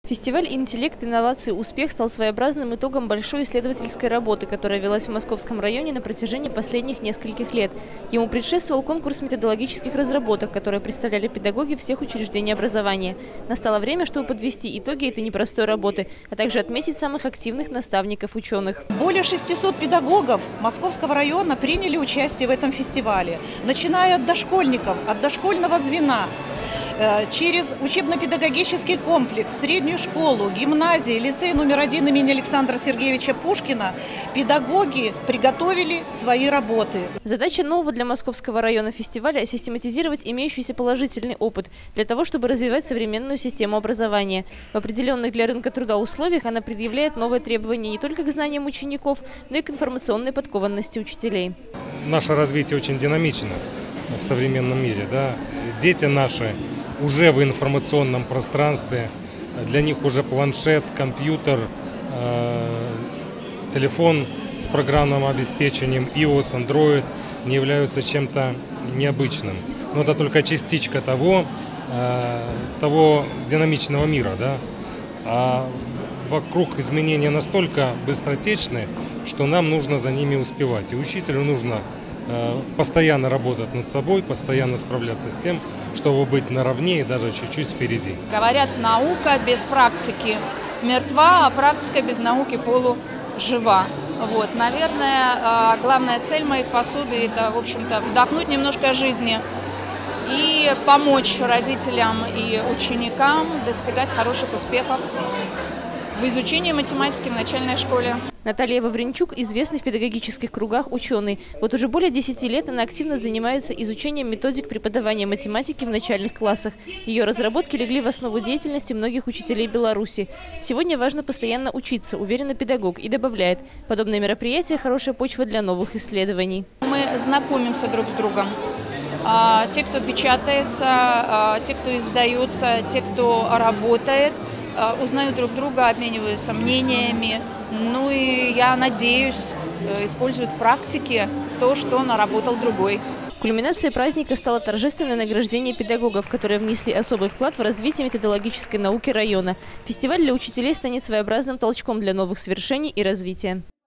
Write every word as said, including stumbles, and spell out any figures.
Фестиваль «Интеллект, инновации, успех» стал своеобразным итогом большой исследовательской работы, которая велась в Московском районе на протяжении последних нескольких лет. Ему предшествовал конкурс методологических разработок, которые представляли педагоги всех учреждений образования. Настало время, чтобы подвести итоги этой непростой работы, а также отметить самых активных наставников-ученых. Более шестисот педагогов Московского района приняли участие в этом фестивале, начиная от дошкольников, от дошкольного звена, через учебно-педагогический комплекс, среднюю школу, гимназии, лицей номер один имени Александра Сергеевича Пушкина, педагоги приготовили свои работы. Задача нового для Московского района фестиваля – систематизировать имеющийся положительный опыт для того, чтобы развивать современную систему образования. В определенных для рынка труда условиях она предъявляет новые требования не только к знаниям учеников, но и к информационной подкованности учителей. Наше развитие очень динамично в современном мире. Да? Дети наши уже в информационном пространстве, для них уже планшет, компьютер, э, телефон с программным обеспечением iOS, Android не являются чем-то необычным. Но это только частичка того, э, того динамичного мира. Да? А вокруг изменения настолько быстротечны, что нам нужно за ними успевать. И учителю нужно постоянно работать над собой, постоянно справляться с тем, чтобы быть наравне и даже чуть-чуть впереди. Говорят, наука без практики мертва, а практика без науки полужива. Вот, наверное, главная цель моих пособий – это, в общем-то, вдохнуть немножко жизни и помочь родителям и ученикам достигать хороших успехов в изучении математики в начальной школе. Наталья Вавренчук – известный в педагогических кругах ученый. Вот уже более десяти лет она активно занимается изучением методик преподавания математики в начальных классах. Ее разработки легли в основу деятельности многих учителей Беларуси. Сегодня важно постоянно учиться, уверенно педагог, и добавляет, подобные мероприятия – хорошая почва для новых исследований. Мы знакомимся друг с другом. Те, кто печатается, те, кто издается, те, кто работает, узнают друг друга, обмениваются мнениями. Ну и я надеюсь, используют в практике то, что наработал другой. Кульминацией праздника стало торжественное награждение педагогов, которые внесли особый вклад в развитие методологической науки района. Фестиваль для учителей станет своеобразным толчком для новых свершений и развития.